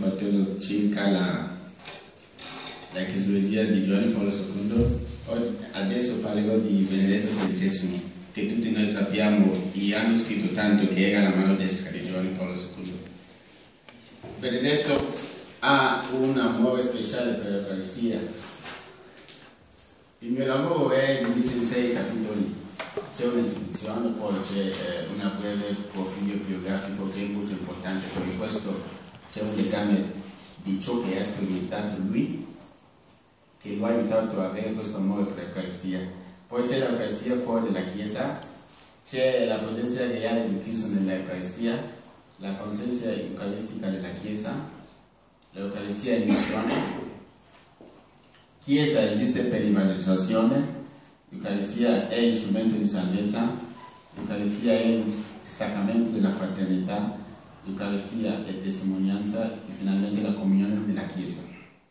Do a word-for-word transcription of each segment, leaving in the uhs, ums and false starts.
fatto circa la, la ecclesiologia di Giovanni Paolo secondo. Adesso parlerò di Benedetto sedicesimo, che tutti noi sappiamo e hanno scritto tanto che era la mano destra di Giovanni Paolo secondo. Benedetto ha un amore speciale per l'Eucaristia. Il mio lavoro è diviso in sei capitoli. C'è un'introduzione, poi c'è eh, una breve profilo biografico che è molto importante, perché questo c'è un legame di ciò che ha sperimentato lui, che lo ha aiutato a avere questo amore per l'Eucaristia. Poi c'è l'Eucaristia, cuore della Chiesa, c'è la presenza reale di Cristo nell'Eucaristia, la consenza eucaristica della Chiesa, l'Eucaristia è missione. Chiesa esiste per l'evangelizzazione, l'Eucaristia è il strumento di salvezza, l'Eucaristia è il sacramento della fraternità, l'Eucaristia è testimonianza e finalmente la comunione della Chiesa.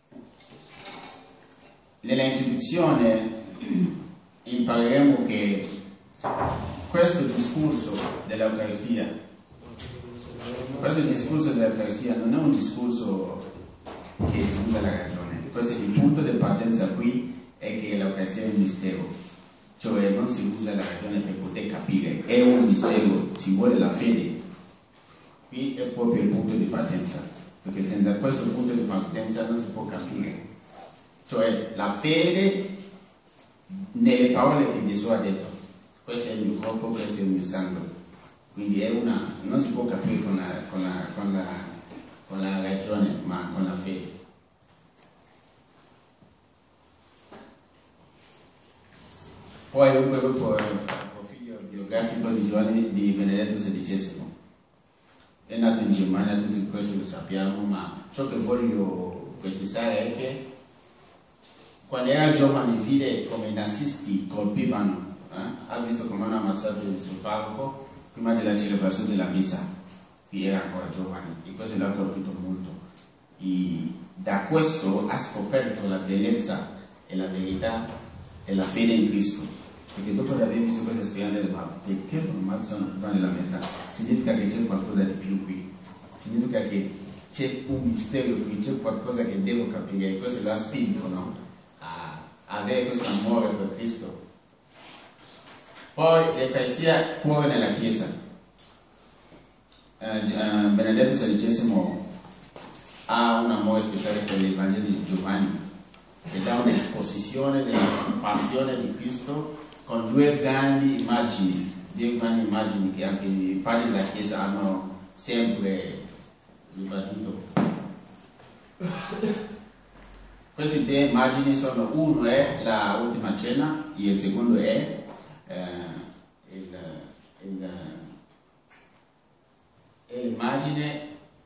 Nella introduzione impareremo che questo discorso dell'Eucaristia, questo discorso dell'Eucaristia non è un discorso che si usa la ragione. Questo il punto di partenza qui è che l'Eucaristia è un mistero, cioè non si usa la ragione per poter capire, è un mistero, ci vuole la fede. Qui è proprio il punto di partenza, perché senza questo punto di partenza non si può capire. Cioè la fede nelle parole che Gesù ha detto, questo è il mio corpo, questo è il mio sangue. Quindi è una, non si può capire con la, con la, con la, con la ragione, ma con la fede. Poi un breve profilo biografico di Giovanni di Benedetto sedicesimo. È nato in Germania, tutti questo lo sappiamo, ma ciò che voglio precisare è che quando era giovane vide come i nazisti colpivano, eh? ha visto come hanno ammazzato il suo parroco prima della celebrazione della messa, che era ancora giovane, e questo l'ha colpito molto. E da questo ha scoperto la bellezza e la verità e la fede in Cristo. Perché dopo di aver visto questa esperienza, ma perché lo ammazzano prima della messa? Significa che c'è qualcosa di più qui, significa che c'è un mistero qui, c'è qualcosa che devo capire, e questo l'ha spinto, no? a avere questo amore per Cristo. Poi l'Eucaristia, cuore nella Chiesa. Eh, eh, Benedetto sedicesimo ha un amore speciale per l'Evangelo di Giovanni, che dà un'esposizione della passione di Cristo con due grandi immagini, due grandi immagini che anche i padri della Chiesa hanno sempre ribadito. Queste due immagini sono, uno è la ultima cena e il secondo è eh, il, il, è l'immagine,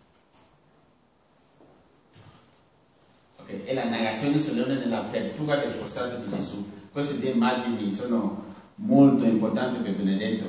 okay, è la narrazione solenne dell'apertura del costato di Gesù. Queste due immagini sono molto importanti per Benedetto,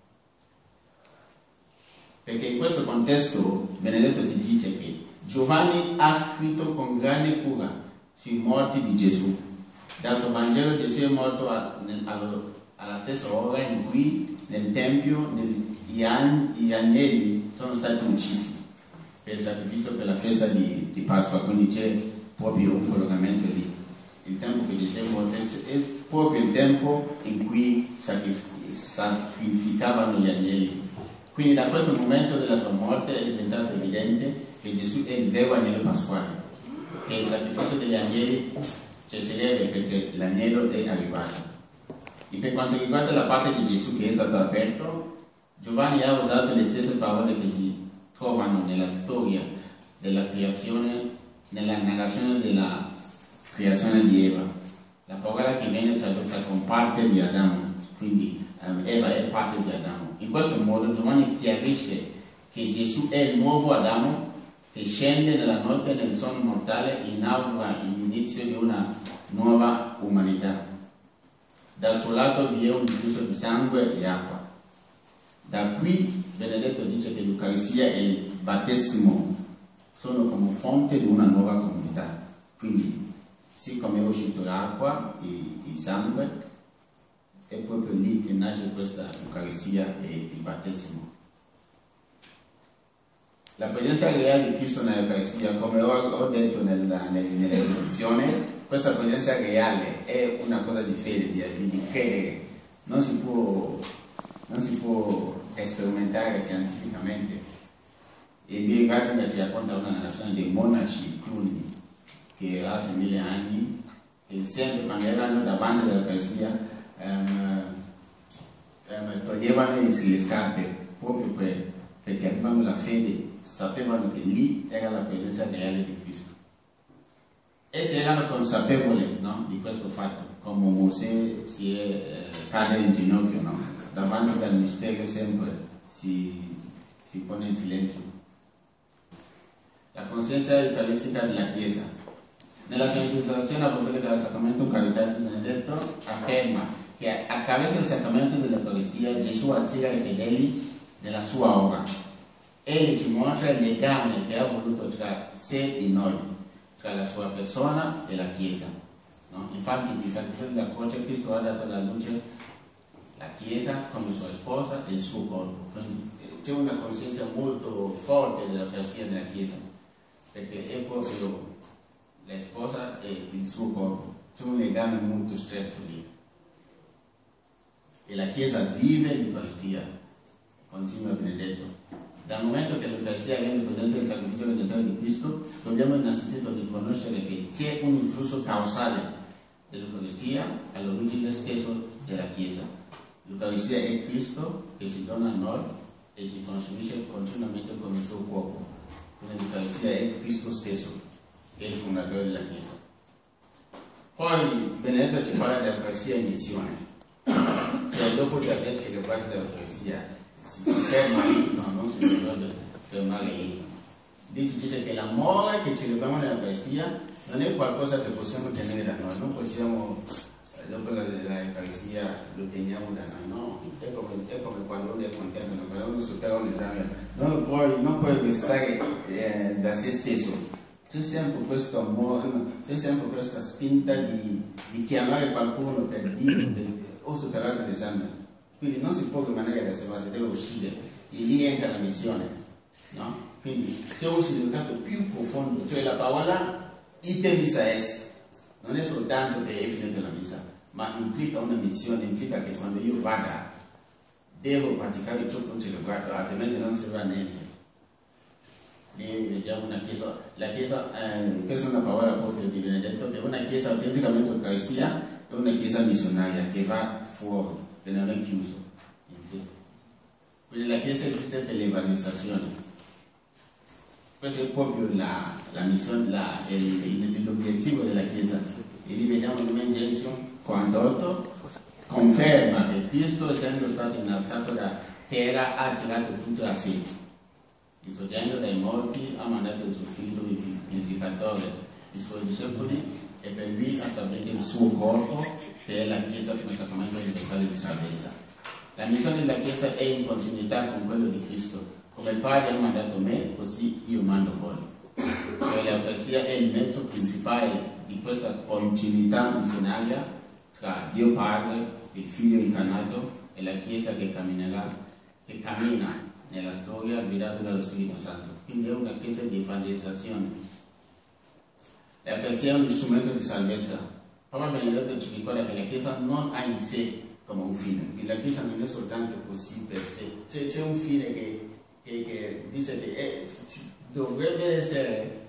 perché in questo contesto Benedetto ti dice che Giovanni ha scritto con grande cura sui morti di Gesù. Dal suo Vangelo Gesù è morto a, nel, alla stessa ora in cui nel Tempio nel, gli, an, gli agnelli sono stati uccisi per il sacrificio per la festa di, di Pasqua, quindi c'è proprio un collegamento lì. Il tempo che Gesù è morto è proprio il tempo in cui sacrificavano gli agnelli. Quindi da questo momento della sua morte è diventato evidente che Gesù è il vero agnello pasquale, che il sacrificio degli agnelli cioè, si deve perché l'agnello è arrivato. E per quanto riguarda la parte di Gesù che è stato aperto, Giovanni ha usato le stesse parole che si trovano nella storia della creazione, nella narrazione della creazione di Eva. La parola che viene tradotta con parte di Adamo, quindi um, Eva è parte di Adamo. In questo modo Giovanni chiarisce che Gesù è il nuovo Adamo che scende nella notte nel sonno mortale e inaugura l'inizio di una nuova umanità. Dal suo lato vi è un flusso di sangue e acqua. Da qui Benedetto dice che l'Eucaristia e il battesimo sono come fonte di una nuova comunità. Quindi siccome è uscito l'acqua e il sangue, è proprio lì che nasce questa Eucaristia e il battesimo. La presenza reale di Cristo nell'Eucaristia, come ho, ho detto nella, nell'introduzione, questa presenza reale è una cosa di fede, di, di, di credere, non si può, non si può sperimentare scientificamente. E Bill Ratzinger ci racconta una narrazione dei monaci chiuni che hace mille anni, e sempre quando erano davanti all'Eucaristia um, um, toglievano le scarpe proprio per, perché avevano la fede, sapevano che lì era la presenza reale di Cristo. Essi erano consapevoli, no, di questo fatto, come Mosè si è, eh, cade in ginocchio, no? Davanti al mistero sempre si, si pone in silenzio. La coscienza eucaristica della Chiesa. Nella sensibilizzazione apostolica del Sacramento Caritatis Benedetto afferma che attraverso il sacramento dell'Eucaristia Gesù attira i fedeli nella sua opera. Egli ci mostra il legame che ha voluto tra sé e noi, tra la sua persona e la Chiesa. No? Infatti il sacrificio della croce Cristo ha dato alla luce la Chiesa come sua sposa e il suo corpo. C'è una coscienza molto forte dell'Eucaristia nella Chiesa, perché è proprio la sposa e il suo corpo. C'è un legame molto stretto lì. E la Chiesa vive l'Eucaristia, continua Benedetto. Dal momento che l'Eucaristia rende presente il sacrificio redentore di Cristo, dobbiamo innanzitutto riconoscere che c'è un influsso causale dell'Eucaristia all'origine stesso della Chiesa. L'Eucaristia è Cristo che si dona a noi e ci consumisce continuamente come il suo corpo. Quindi l'Eucaristia è Cristo stesso, che è il fondatore della Chiesa. Poi Benedetto ci parla dell'Eucaristia in missione, cioè dopo di aver celebrato l'Eucaristia si, si ferma lì, no, non si dovrebbe fermare lì. Lì ci dice che l'amore che celebriamo nell'Eucaristia non è qualcosa che possiamo tenere da noi, non possiamo, dopo l'Eucaristia lo teniamo da noi, no, è come, è come quando uno è contento, quando uno supera un esame, non puoi, non puoi restare eh, da se stesso. C'è sempre questo amore, c'è sempre questa spinta di, di chiamare qualcuno per dire che ho superato l'esame. Quindi non si può rimanere da sé, ma si deve uscire. E lì entra la missione. No? Quindi c'è un significato più profondo, cioè la parola ite missa es. Non è soltanto che è finita la missa, ma implica una missione, implica che quando io vada devo praticare ciò che ho celebrato, altrimenti non serve a niente. Lì vediamo una chiesa, la chiesa, eh, questa è una parola proprio di Benedetto, che una chiesa autenticamente eucaristia è una chiesa missionaria che va fuori, che non è chiuso in sé. Quindi la chiesa esiste per l'evangelizzazione. Questo è proprio la, la missione, la, l'obiettivo della chiesa. E lì vediamo in Lumen Gentium quarantotto, conferma che Cristo, essendo stato innalzato da terra, ha attirato tutto a sé. Risorgendo dai morti, ha mandato il suo spirito vivificatore, i suoi discepoli, e per lui ha stabilito il suo corpo, che è la Chiesa come sacramento universale di salvezza. La missione della Chiesa è in continuità con quello di Cristo. Come il Padre ha mandato me, così io mando voi. Cioè l'Eucaristia è il mezzo principale di questa continuità missionaria tra Dio Padre, il Figlio incarnato e la Chiesa che camminerà, che cammina nella storia guidata dallo Spirito Santo. Quindi è una chiesa di evangelizzazione. L'Eucaristia è un strumento di salvezza. Papa Benedetto ci ricorda che la chiesa non ha in sé come un fine, la chiesa non è soltanto così per sé, c'è un fine che, che, che dice che è, dovrebbe essere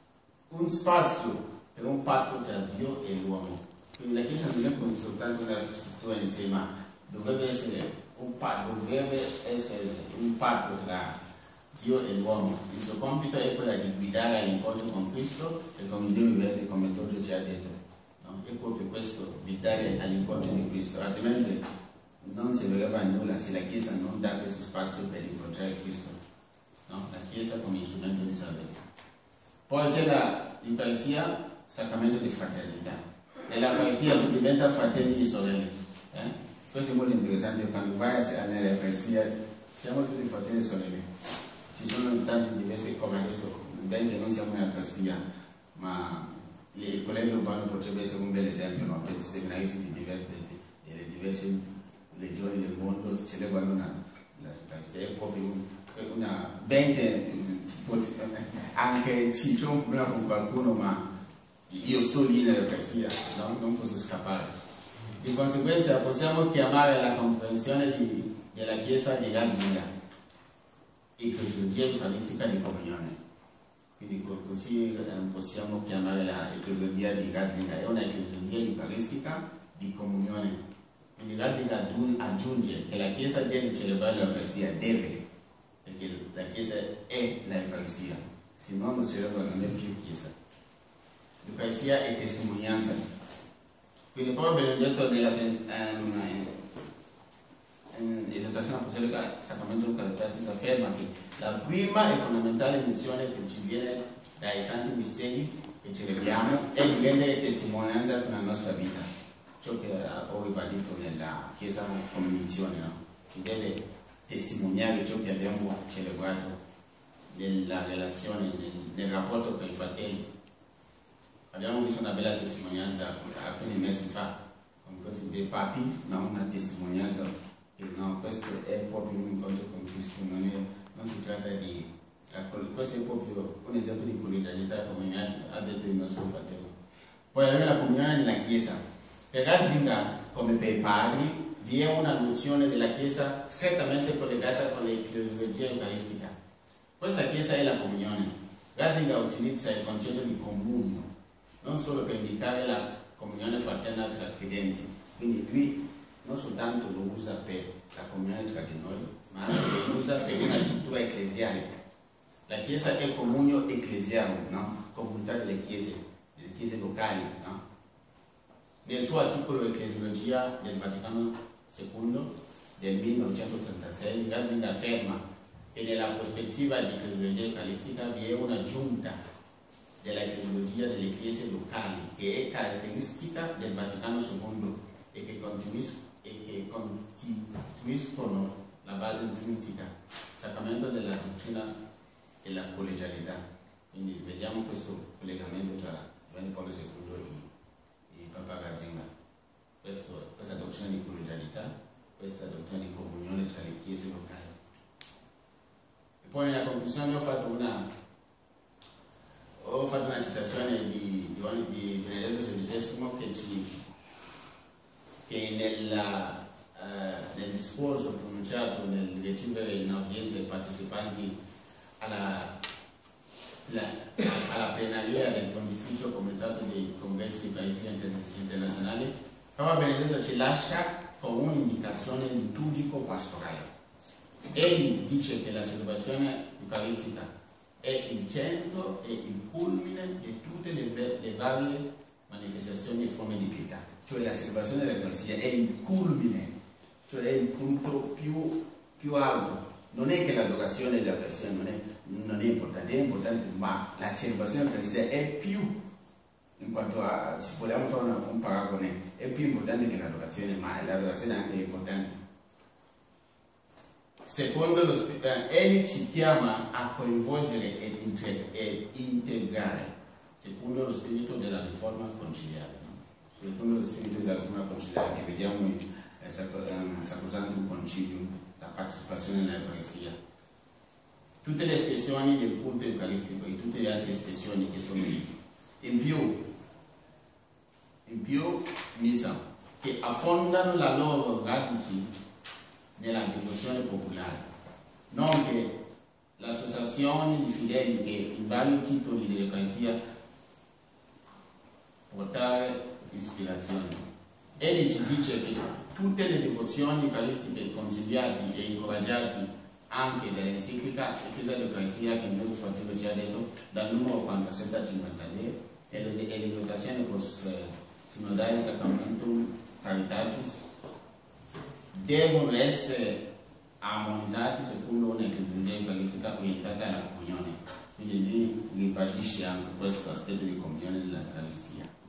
un spazio per un patto tra Dio e l'uomo. Quindi la chiesa non è soltanto una struttura in sé, ma dovrebbe essere un patto, dovrebbe essere un patto tra Dio e l'uomo. Il suo compito è quello di guidare all'incontro con Cristo e con il Dio vivente, come Giorgio ci ha detto. No? È proprio questo, guidare all'incontro di Cristo, altrimenti non servirebbe a nulla se la Chiesa non dà questo spazio per incontrare Cristo. No? La Chiesa come strumento di salvezza. Poi c'è l'Eucaristia, sacramento di fraternità. Nell'Eucaristia si diventa fratelli e sorelle. Eh? Questo è molto interessante, quando vai all'Eucaristia siamo tutti fratelli e sorelle. Ci sono tanti diversi, come adesso, ben che non siamo in Eucaristia, ma il collegio urbano potrebbe essere un bel esempio, no? Per i seminaristi di diverse, di diverse regioni del mondo celebrano l'Eucaristia. È proprio una, ben che anche se c'è un problema con qualcuno, ma io sto lì nell'Eucaristia, no? Non posso scappare. Di conseguenza possiamo chiamare la comprensione di, della Chiesa di Ratzinger ecclesiologia eucaristica di comunione. Quindi così eh, possiamo chiamare la ecclesiologia di Ratzinger, è una ecclesiologia eucaristica di comunione. Quindi Ratzinger aggiunge che la Chiesa deve celebrare l'Eucaristia, deve, perché la Chiesa è l'Eucaristia, se no non celebra, non è più Chiesa. L'Eucaristia è testimonianza. Quindi proprio Benedetto nella ehm, esortazione apostolica Sacramento Eucaristicus afferma che la prima e fondamentale missione che ci viene dai santi misteri che celebriamo è di rendere testimonianza con la nostra vita, ciò che ho ribadito nella Chiesa come missione, no? Si deve testimoniare ciò che abbiamo celebrato nella relazione, nel, nel rapporto con i fratelli. Abbiamo visto una bella testimonianza alcuni mesi fa con questi due papi, no? Una testimonianza che no, questo è proprio un incontro con Cristo, non, è, non si tratta di... Questo è proprio un esempio di collegialità, come ha detto il nostro fratello. Poi avere la comunione nella Chiesa. Per Ratzinger, come per i padri, vi è una nozione della Chiesa strettamente collegata con l'ecclesiologia eucaristica. Questa Chiesa è la comunione. Ratzinger utilizza il concetto di comunio, non solo per indicare la comunione fraterna tra credenti, quindi lui non soltanto lo usa per la comunione tra di noi, ma anche lo usa per una struttura ecclesiale. La Chiesa è comunio ecclesiale, no? Comunità delle chiese, delle chiese locali, no? Nel suo articolo Ecclesiologia del Vaticano secondo del millenovecentotrentasei, Ratzinger afferma che nella prospettiva di ecclesiologia eucaristica vi è una giunta della ecclesiologia delle chiese locali che è caratteristica del Vaticano secondo e che costituiscono la base intrinseca, sacramento della dottrina della collegialità. Quindi vediamo questo collegamento tra Giovanni Paolo secondo e Papa Ratzinger. Questo, questa dottrina di collegialità, questa dottrina di comunione tra le chiese locali. E poi nella conclusione ho fatto una, ho fatto una citazione di, di, di Benedetto sedicesimo che, ci, che nella, uh, nel discorso pronunciato nel ricevere in audienza i partecipanti alla La, alla plenaria del Pontificio Comitato dei Congressi Eucaristici Internazionali, Papa Benedetto ci lascia con un'indicazione liturgico-pastorale. Egli dice che la celebrazione eucaristica è il centro e il culmine di tutte le, le varie manifestazioni e forme di pietà. Cioè la celebrazione dell'Eucaristia è il culmine, cioè è il punto più, più alto. Non è che l'adorazione dell'Eucaristia non è, non è importante, è importante, ma la celebrazione dell'Eucaristia è più, in quanto a, se vogliamo fare una, un paragone, è più importante che l'adorazione, ma l'adorazione anche è importante. Secondo lo Spirito, egli ci chiama a coinvolgere ed, ed integrare, secondo lo spirito della riforma conciliare. No? Secondo lo spirito della riforma conciliare che vediamo in eh, Sacrosantum Concilium, la partecipazione nell'Eucaristia. Tutte le espressioni del culto eucaristico e tutte le altre espressioni che sono lì. In più, in più misa, che affondano la loro radici nella devozione popolare, nonché l'associazione di fedeli che in vari titoli dell'Eucaristia portare ispirazione. Egli ci dice che tutte le devozioni eucaristiche consigliate e incoraggiate anche dall'enciclica Chiesa dell'Eucaristia che il nostro fratello ci ha detto dal numero quarantasette a cinquantadue e l'esortazione post sinodale Sacramentum Caritatis devono essere armonizzati secondo una ecclesiologia eucaristica orientata alla comunione. Quindi lui ribadisce anche questo aspetto di comunione dell'Eucaristia.